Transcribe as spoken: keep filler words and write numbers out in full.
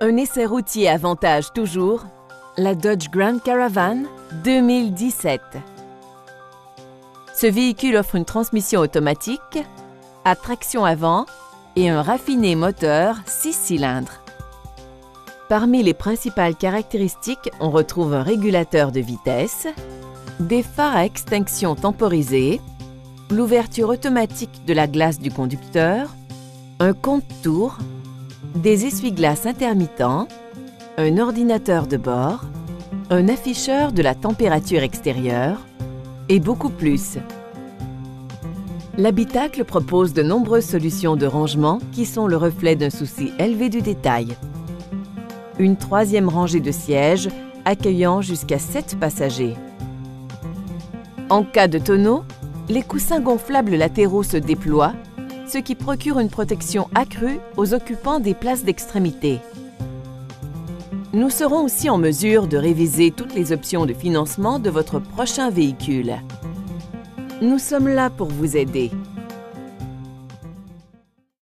Un essai routier avantage toujours la Dodge Grand Caravan deux mille dix-sept. Ce véhicule offre une transmission automatique, à traction avant et un raffiné moteur six cylindres. Parmi les principales caractéristiques, on retrouve un régulateur de vitesse, des phares à extinction temporisés, l'ouverture automatique de la glace du conducteur, un compte-tours, des essuie-glaces intermittents, un ordinateur de bord, un afficheur de la température extérieure et beaucoup plus. L'habitacle propose de nombreuses solutions de rangement qui sont le reflet d'un souci élevé du détail. Une troisième rangée de sièges accueillant jusqu'à sept passagers. En cas de tonneau, les coussins gonflables latéraux se déploient, ce qui procure une protection accrue aux occupants des places d'extrémité. Nous serons aussi en mesure de réviser toutes les options de financement de votre prochain véhicule. Nous sommes là pour vous aider.